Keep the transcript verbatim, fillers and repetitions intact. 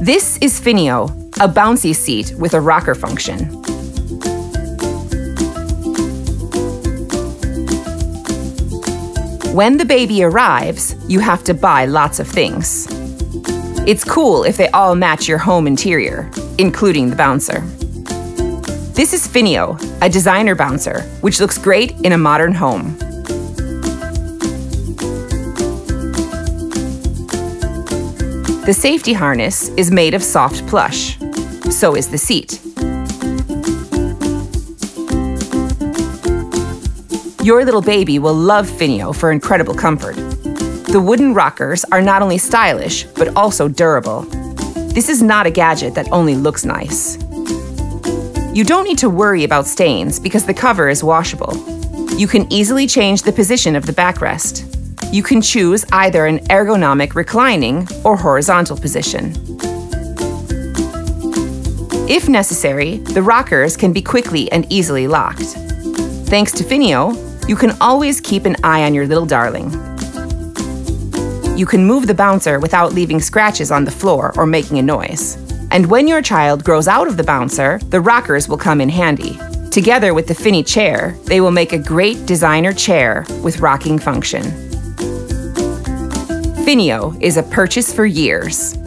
This is FINIO, a bouncy seat with a rocker function. When the baby arrives, you have to buy lots of things. It's cool if they all match your home interior, including the bouncer. This is FINIO, a designer bouncer, which looks great in a modern home. The safety harness is made of soft plush. So is the seat. Your little baby will love FINIO for incredible comfort. The wooden rockers are not only stylish, but also durable. This is not a gadget that only looks nice. You don't need to worry about stains because the cover is washable. You can easily change the position of the backrest. You can choose either an ergonomic reclining or horizontal position. If necessary, the rockers can be quickly and easily locked. Thanks to FINIO, you can always keep an eye on your little darling. You can move the bouncer without leaving scratches on the floor or making a noise. And when your child grows out of the bouncer, the rockers will come in handy. Together with the FINI chair, they will make a great designer chair with rocking function. FINIO is a purchase for years.